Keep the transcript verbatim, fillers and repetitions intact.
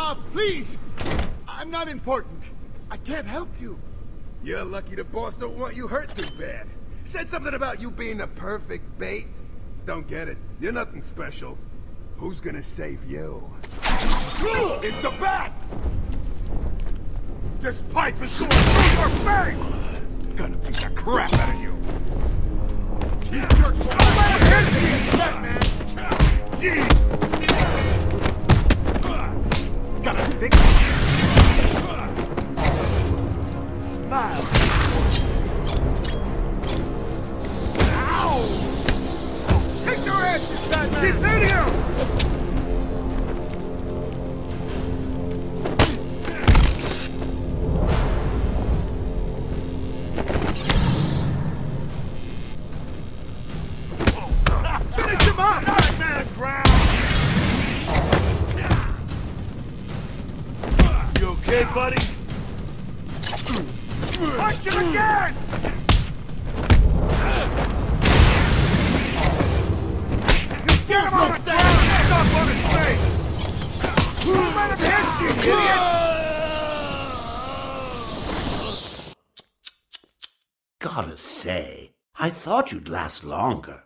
Stop, please! I'm not important. I can't help you. You're lucky the boss don't want you hurt too bad. Said something about you being the perfect bait. Don't get it. You're nothing special. Who's gonna save you? It's the bat! This pipe is going through your face! Gonna beat the crap out of you. You jerks! Man! Gee! Got a stick? Smile! Ow! Take your ass, you fat man! He's in here! Finish him up! Nightmare ground! You okay, buddy? Punch him again! Get him on the ground! Stop on his face! Let him hit you, idiot! Gotta say, I thought you'd last longer.